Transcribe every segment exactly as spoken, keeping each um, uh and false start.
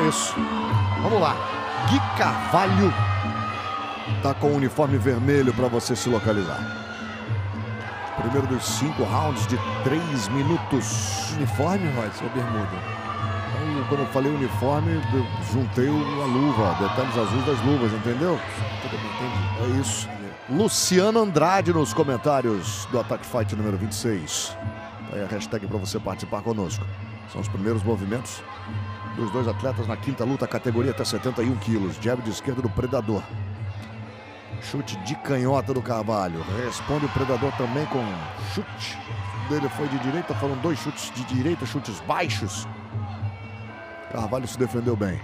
Isso. Vamos lá. Gui Carvalho tá com o uniforme vermelho para você se localizar. Primeiro dos cinco rounds de três minutos. Uniforme, Rod, ou bermuda? Então, quando eu falei uniforme, eu juntei a luva, detalhes azuis das luvas, entendeu? Tudo bem, entendi. É isso. Luciano Andrade nos comentários do Attack Fight número vinte e seis. Aí a hashtag para você participar conosco. São os primeiros movimentos dos dois atletas na quinta luta, categoria até setenta e um quilos. Jab de esquerda do Predador. Chute de canhota do Carvalho. Responde o Predador também com chute. Dele foi de direita, foram dois chutes de direita, chutes baixos. Carvalho se defendeu bem.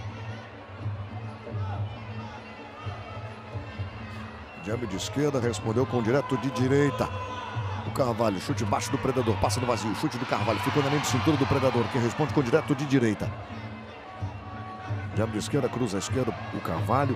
Jab de esquerda, respondeu com direto de direita. O Carvalho, chute baixo do Predador, passa no vazio, chute do Carvalho, ficou na linha de cintura do Predador, que responde com direto de direita. Jab de esquerda, cruza a esquerda, o Carvalho.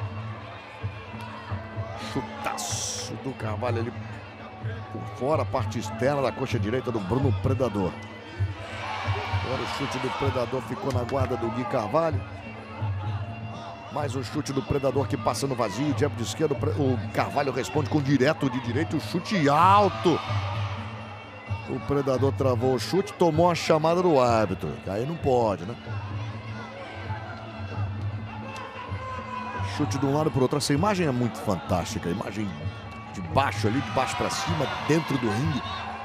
Chutaço do Carvalho ali por fora, a parte externa da coxa direita do Bruno Predador. Agora o chute do Predador ficou na guarda do Gui Carvalho. Mais o chute do Predador que passa no vazio. Jab de esquerda, o Carvalho responde com direto de direita. O chute alto. O Predador travou o chute, tomou a chamada do árbitro. Aí não pode, né? Chute de um lado para o outro. Essa imagem é muito fantástica. A imagem de baixo ali, de baixo para cima, dentro do ringue.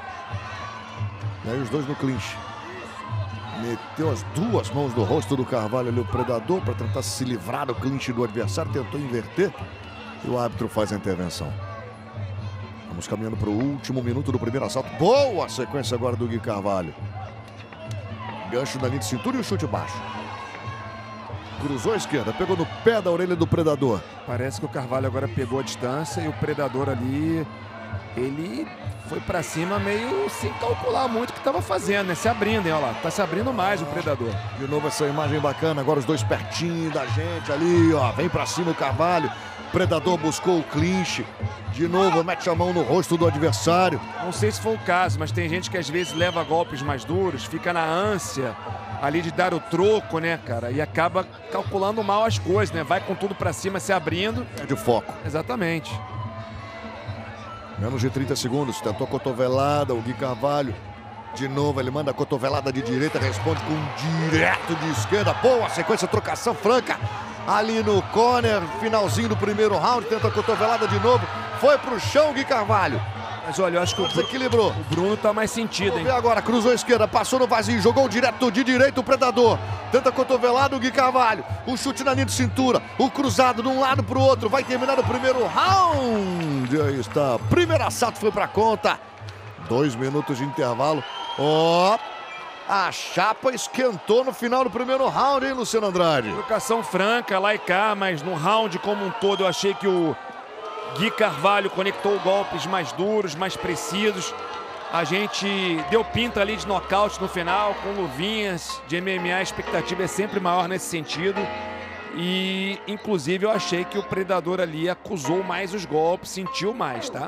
E aí os dois no clinch. Meteu as duas mãos no rosto do Carvalho ali, o Predador, para tentar se livrar do clinch do adversário. Tentou inverter e o árbitro faz a intervenção. Vamos caminhando para o último minuto do primeiro assalto. Boa sequência agora do Gui Carvalho. Gancho na linha de cintura e o chute baixo. Cruzou a esquerda, pegou no pé da orelha do Predador. Parece que o Carvalho agora pegou a distância e o Predador ali, ele foi pra cima meio sem calcular muito o que estava fazendo, né? Se abrindo, hein? Olha lá, tá se abrindo mais o Predador. De novo essa imagem bacana, agora os dois pertinho da gente ali, ó. Vem pra cima o Carvalho. Predador buscou o clinch. De novo, mete a mão no rosto do adversário. Não sei se foi o caso, mas tem gente que às vezes leva golpes mais duros, fica na ânsia ali de dar o troco, né, cara? E acaba calculando mal as coisas, né? Vai com tudo pra cima, se abrindo. É de foco. Exatamente. Menos de trinta segundos, tentou a cotovelada, o Gui Carvalho. De novo, ele manda a cotovelada de direita, responde com direto de esquerda. Boa sequência, trocação franca. Ali no corner, finalzinho do primeiro round, tenta a cotovelada de novo. Foi pro chão, Gui Carvalho. Mas olha, eu acho que o, desequilibrou. O Bruno tá mais sentido, hein? Vamos ver agora, cruzou a esquerda, passou no vazio, jogou direto de direito o Predador. Tenta a cotovelada o Gui Carvalho. O chute na linha de cintura, o cruzado de um lado pro outro. Vai terminar o primeiro round. Aí está, primeiro assalto foi pra conta. Dois minutos de intervalo. Ó, a chapa esquentou no final do primeiro round, hein, Luciano Andrade? Trocação franca, lá e cá, mas no round como um todo eu achei que o Gui Carvalho conectou golpes mais duros, mais precisos. A gente deu pinta ali de nocaute no final, com luvinhas de M M A. A expectativa é sempre maior nesse sentido. E, inclusive, eu achei que o Predador ali acusou mais os golpes, sentiu mais, tá?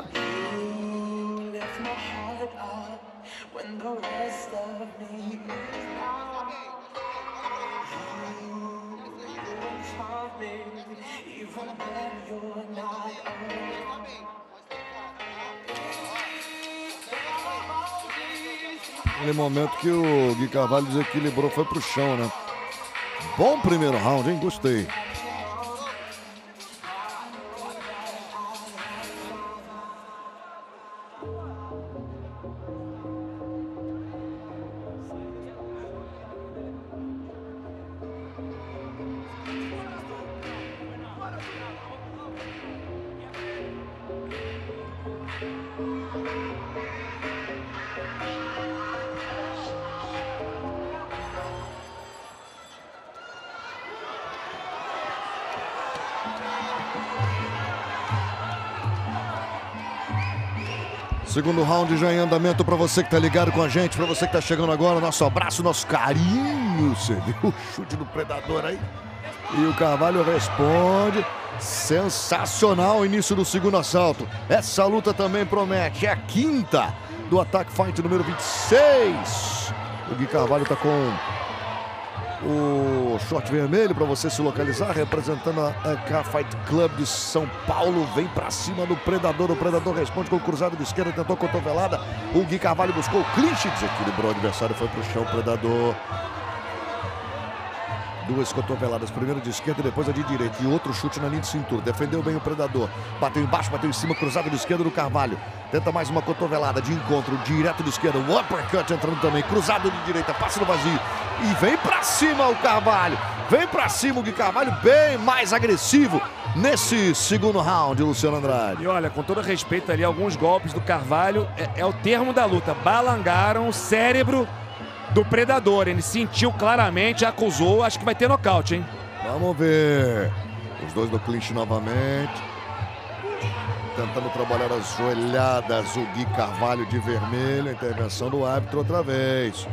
Aquele momento que o Gui Carvalho desequilibrou, foi pro chão, né? Bom primeiro round, hein? Gostei. Segundo round já em andamento para você que tá ligado com a gente, para você que tá chegando agora, nosso abraço, nosso carinho. Você viu o chute do Predador aí? E o Carvalho responde. Sensacional o início do segundo assalto. Essa luta também promete. É a quinta do Attack Fight número vinte e seis. O Gui Carvalho tá com o short vermelho para você se localizar, representando a K-Fight Club de São Paulo. Vem para cima do Predador. O Predador responde com o cruzado de esquerda, tentou cotovelada. O Gui Carvalho buscou o clinch, desequilibrou o adversário, foi pro chão o Predador. Duas cotoveladas, primeiro de esquerda e depois a de direita. E outro chute na linha de cintura. Defendeu bem o Predador. Bateu embaixo, bateu em cima, cruzado de esquerda do Carvalho. Tenta mais uma cotovelada de encontro, direto de esquerda. O uppercut entrando também, cruzado de direita, passa no vazio. E vem pra cima o Carvalho. Vem pra cima o Gui Carvalho, bem mais agressivo nesse segundo round, Luciano Andrade. E olha, com todo respeito ali, alguns golpes do Carvalho, é, é o termo da luta. Balangaram o cérebro do Predador. Ele sentiu claramente, acusou, acho que vai ter nocaute, hein? Vamos ver. Os dois no clinch novamente. Tentando trabalhar as joelhadas, o Gui Carvalho de vermelho. Intervenção do árbitro outra vez.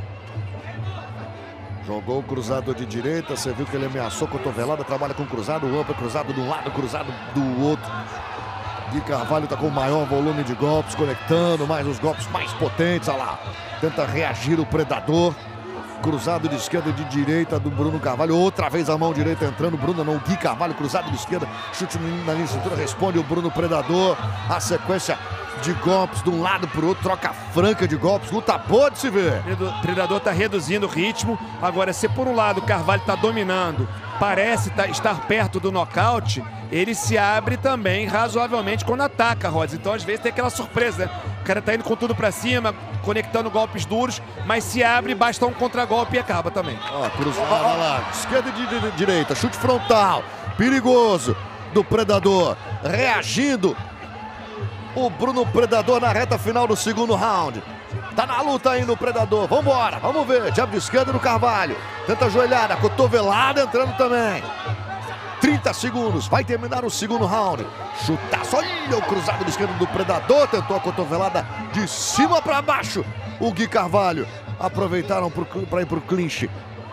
Jogou o cruzado de direita, você viu que ele ameaçou cotovelada, trabalha com cruzado, o upper cruzado de um lado, cruzado do outro. Gui Carvalho está com o maior volume de golpes, conectando mais os golpes mais potentes, olha lá. Tenta reagir o Predador. Cruzado de esquerda e de direita do Bruno Carvalho. Outra vez a mão direita entrando. Bruno não, Gui Carvalho, cruzado de esquerda. Chute na linha de cintura, responde o Bruno Predador. A sequência de golpes de um lado para o outro. Troca franca de golpes. Luta boa de se ver. O Predador está reduzindo o ritmo. Agora, se por um lado o Carvalho está dominando, parece tá, estar perto do nocaute, ele se abre também razoavelmente quando ataca, Rods. Então, às vezes, tem aquela surpresa, né? O cara tá indo com tudo pra cima, conectando golpes duros, mas se abre, basta um contragolpe e acaba também. Ó, cruzada lá, esquerda e de direita, chute frontal, perigoso do Predador, reagindo o Bruno Predador na reta final do segundo round. Tá na luta ainda o Predador, vambora, vamos ver, jab de esquerda do Carvalho, tenta joelhada, cotovelada entrando também. trinta segundos, vai terminar o segundo round. Chutaço, olha o cruzado de esquerda do Predador. Tentou a cotovelada de cima para baixo. O Gui Carvalho aproveitaram para ir para o clinch.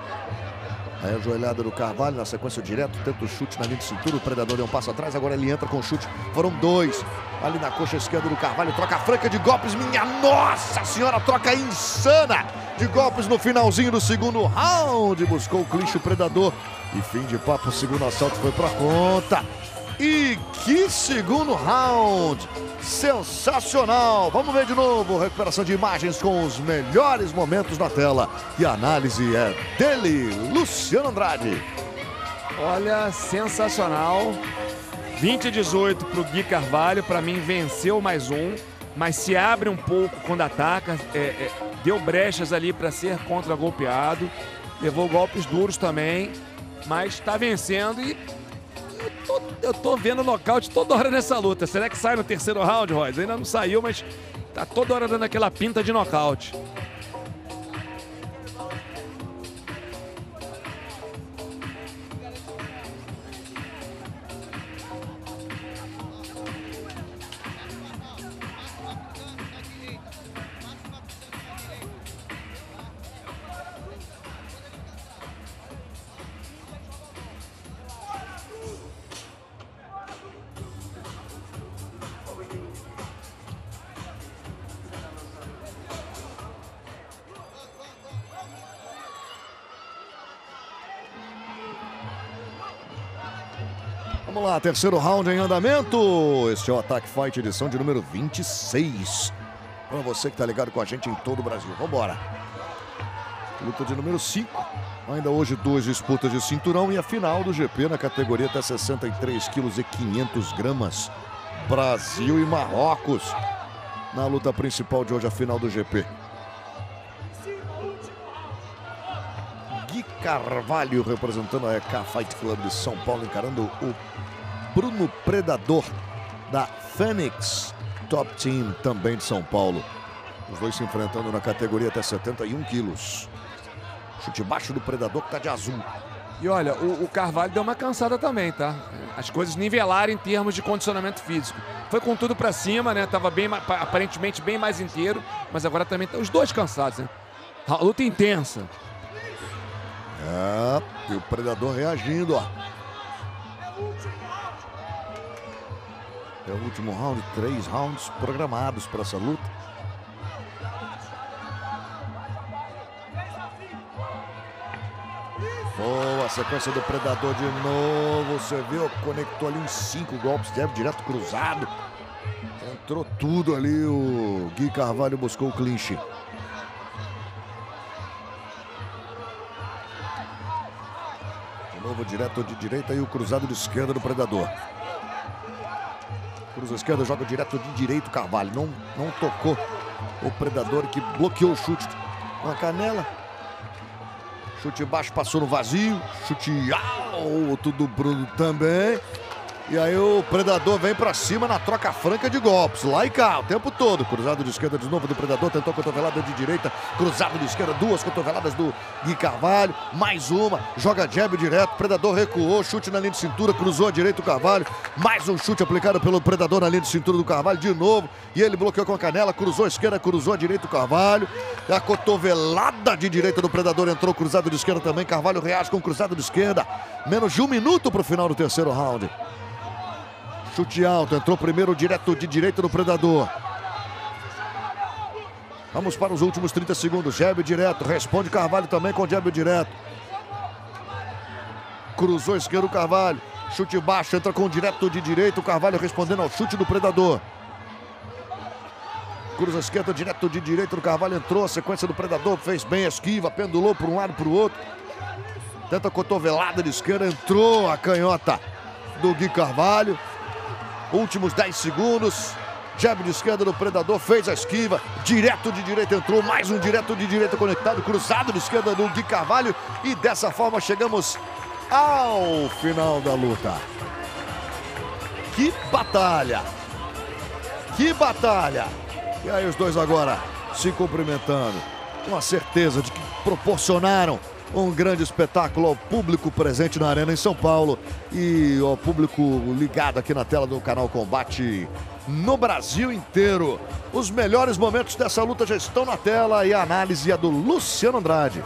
Aí a joelhada do Carvalho na sequência direto. Tenta o chute na linha de cintura. O Predador deu um passo atrás. Agora ele entra com o chute. Foram dois. Ali na coxa esquerda do Carvalho. Troca franca de golpes. Minha nossa senhora, troca insana de golpes no finalzinho do segundo round. Buscou o clinch o Predador. E fim de papo, o segundo assalto foi pra conta. E que segundo round! Sensacional! Vamos ver de novo, recuperação de imagens com os melhores momentos na tela. E a análise é dele, Luciano Andrade. Olha, sensacional. vinte a dezoito pro Gui Carvalho, pra mim venceu mais um, mas se abre um pouco quando ataca, é, é, deu brechas ali pra ser contra-golpeado, levou golpes duros também. Mas está vencendo e eu tô, eu tô vendo nocaute toda hora nessa luta. Será que sai no terceiro round, Royce? Ainda não saiu, mas tá toda hora dando aquela pinta de nocaute. Vamos lá, terceiro round em andamento. Este é o Attack Fight, edição de número vinte e seis. Para você que tá ligado com a gente em todo o Brasil. Vambora. Luta de número cinco. Ainda hoje duas disputas de cinturão e a final do G P na categoria até sessenta e três quilos e quinhentos gramas. Brasil e Marrocos. Na luta principal de hoje, a final do G P. Gui Carvalho representando a K-Fight Club de São Paulo, encarando o Bruno Predador da Fênix Top Team, também de São Paulo. Os dois se enfrentando na categoria até setenta e um quilos. Chute baixo do Predador que tá de azul. E olha, o, o Carvalho deu uma cansada também, tá? As coisas nivelaram em termos de condicionamento físico. Foi com tudo pra cima, né? Tava bem, aparentemente bem mais inteiro, mas agora também tá os dois cansados, né? A luta intensa. É, e o Predador reagindo, ó. É o último round, três rounds programados para essa luta. Boa sequência do Predador de novo. Você viu? Conectou ali uns cinco golpes. Deve direto cruzado. Entrou tudo ali. O Gui Carvalho buscou o clinch. De novo, direto de direita e o cruzado de esquerda do Predador. Cruza a esquerda, joga direto de direito. Carvalho não, não tocou o Predador, que bloqueou o chute com a canela. Chute baixo, passou no vazio. Chute alto do Bruno também. E aí o Predador vem pra cima na troca franca de golpes. Lá e cá, o tempo todo. Cruzado de esquerda de novo do Predador. Tentou a cotovelada de direita. Cruzado de esquerda, duas cotoveladas do Gui Carvalho. Mais uma. Joga jab direto. Predador recuou. Chute na linha de cintura. Cruzou a direita o Carvalho. Mais um chute aplicado pelo Predador na linha de cintura do Carvalho. De novo. E ele bloqueou com a canela. Cruzou a esquerda. Cruzou a direita o Carvalho. A cotovelada de direita do Predador entrou. Cruzado de esquerda também. Carvalho reage com o cruzado de esquerda. Menos de um minuto pro final do terceiro round. Chute alto, entrou primeiro direto de direita do Predador. Vamos para os últimos trinta segundos. Jab direto, responde Carvalho também com jab direto. Cruzou esquerdo o Carvalho. Chute baixo, entra com direto de direita. O Carvalho respondendo ao chute do Predador. Cruza esquerda, direto de direita do Carvalho. Entrou, a sequência do Predador, fez bem a esquiva, pendulou para um lado para o outro. Tenta a cotovelada de esquerda, entrou a canhota do Gui Carvalho. Últimos dez segundos. Jab de esquerda do Predador, fez a esquiva. Direto de direita entrou, mais um direto de direita conectado. Cruzado de esquerda do Gui Carvalho. E dessa forma chegamos ao final da luta. Que batalha! Que batalha! E aí os dois agora se cumprimentando. Com a certeza de que proporcionaram um grande espetáculo ao público presente na Arena em São Paulo e ao público ligado aqui na tela do canal Combate no Brasil inteiro. Os melhores momentos dessa luta já estão na tela e a análise é do Luciano Andrade.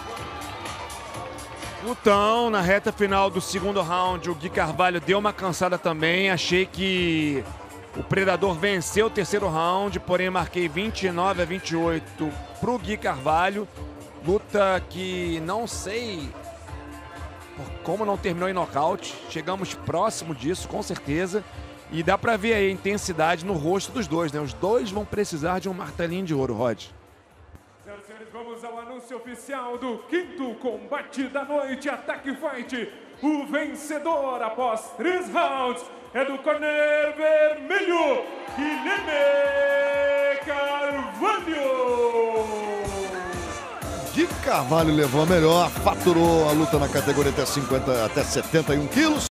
Então, na reta final do segundo round, o Gui Carvalho deu uma cansada também. Achei que o Predador venceu o terceiro round, porém marquei vinte e nove a vinte e oito pro Gui Carvalho. Luta que não sei como não terminou em nocaute. Chegamos próximo disso, com certeza. E dá pra ver aí a intensidade no rosto dos dois, né? Os dois vão precisar de um martelinho de ouro, Rod. Senhoras e senhores, vamos ao anúncio oficial do quinto combate da noite, Ataque Fight. O vencedor após três rounds é do corner vermelho, Guilherme Carvalho. Gui Carvalho levou a melhor, faturou a luta na categoria até, cinquenta, até setenta e um quilos.